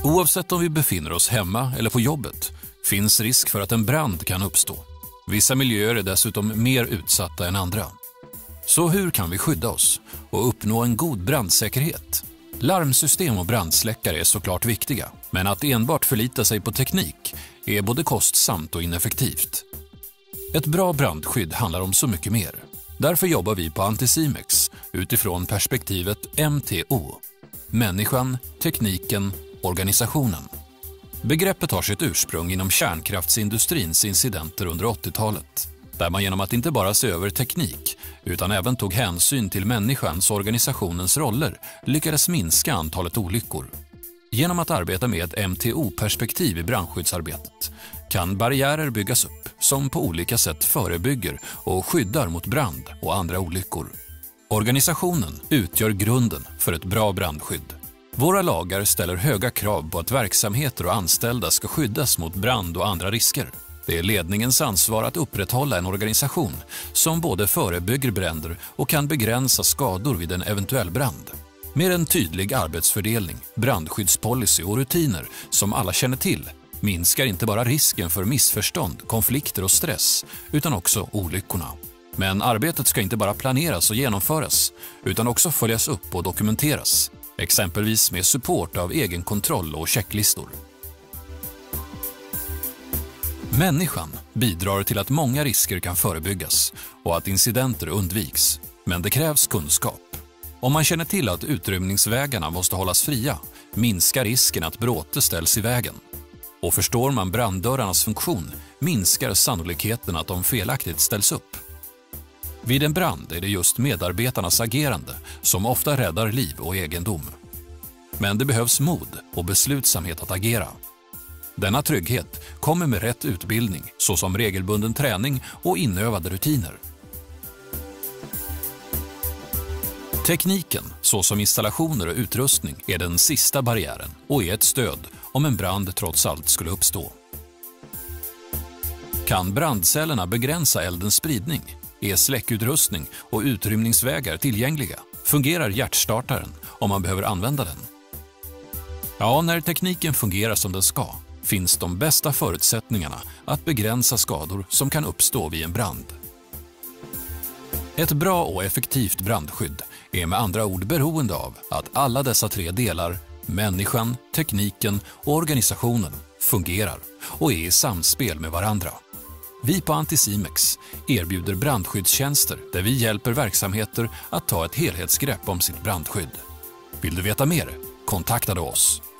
Oavsett om vi befinner oss hemma eller på jobbet finns risk för att en brand kan uppstå. Vissa miljöer är dessutom mer utsatta än andra. Så hur kan vi skydda oss och uppnå en god brandsäkerhet? Larmsystem och brandsläckare är såklart viktiga, men att enbart förlita sig på teknik är både kostsamt och ineffektivt. Ett bra brandskydd handlar om så mycket mer. Därför jobbar vi på Anticimex utifrån perspektivet MTO. Människan, tekniken, organisationen. Begreppet har sitt ursprung inom kärnkraftsindustrins incidenter under 80-talet, där man genom att inte bara se över teknik utan även tog hänsyn till människans och organisationens roller lyckades minska antalet olyckor. Genom att arbeta med ett MTO-perspektiv i brandskyddsarbetet kan barriärer byggas upp som på olika sätt förebygger och skyddar mot brand och andra olyckor. Organisationen utgör grunden för ett bra brandskydd. Våra lagar ställer höga krav på att verksamheter och anställda ska skyddas mot brand och andra risker. Det är ledningens ansvar att upprätthålla en organisation som både förebygger bränder och kan begränsa skador vid en eventuell brand. Med en tydlig arbetsfördelning, brandskyddspolicy och rutiner som alla känner till minskar inte bara risken för missförstånd, konflikter och stress utan också olyckorna. Men arbetet ska inte bara planeras och genomföras utan också följas upp och dokumenteras, exempelvis med support av egenkontroll och checklistor. Människan bidrar till att många risker kan förebyggas och att incidenter undviks, men det krävs kunskap. Om man känner till att utrymningsvägarna måste hållas fria, minskar risken att bråte ställs i vägen. Och förstår man branddörrarnas funktion, minskar sannolikheten att de felaktigt ställs upp. Vid en brand är det just medarbetarnas agerande som ofta räddar liv och egendom. Men det behövs mod och beslutsamhet att agera. Denna trygghet kommer med rätt utbildning, såsom regelbunden träning och inövade rutiner. Tekniken, såsom installationer och utrustning, är den sista barriären och är ett stöd om en brand trots allt skulle uppstå. Kan brandcellerna begränsa eldens spridning? Är släckutrustning och utrymningsvägar tillgängliga? Fungerar hjärtstartaren om man behöver använda den? Ja, när tekniken fungerar som den ska finns de bästa förutsättningarna att begränsa skador som kan uppstå vid en brand. Ett bra och effektivt brandskydd är med andra ord beroende av att alla dessa tre delar, människan, tekniken och organisationen, fungerar och är i samspel med varandra. Vi på Anticimex erbjuder brandskyddstjänster där vi hjälper verksamheter att ta ett helhetsgrepp om sitt brandskydd. Vill du veta mer? Kontakta oss.